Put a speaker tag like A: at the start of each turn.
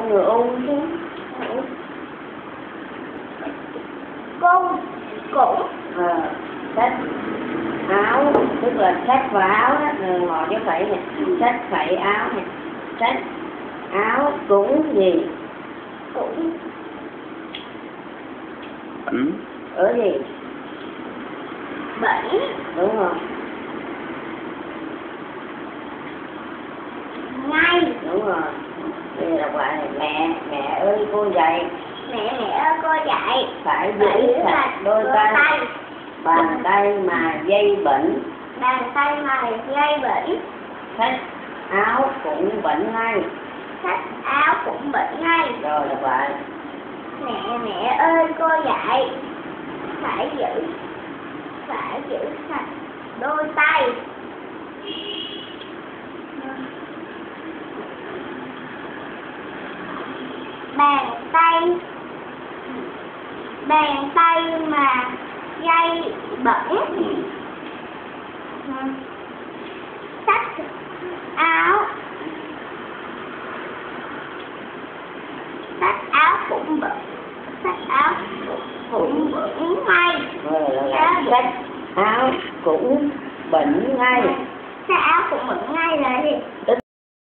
A: người u chứ.
B: Cung cũng
A: Sách áo tức là sách và áo đó, ngồi với phẩy nè, sách phẩy áo nè, sách áo cũng gì
B: cũng
A: ở gì
B: bẩn
A: đúng rồi,
B: ngay
A: đúng rồi. Bây giờ đọc lại này. Mẹ ơi cô dạy,
B: mẹ ơi cô dạy
A: phải giữ sạch đôi tay, bàn tay mà dây bẩn,
B: bàn tay mà dây bẩn,
A: sách áo cũng bẩn ngay.
B: sách áo cũng bẩn ngay.
A: Rồi đọc lại.
B: Mẹ ơi cô dạy phải giữ sạch đôi tay, bàn tay mà dây bẩn, sách áo cũng bẩn, sách áo cũng bẩn ngay.
A: Sách áo cũng bẩn ngay.
B: Sách áo cũng bẩn ngay là gì?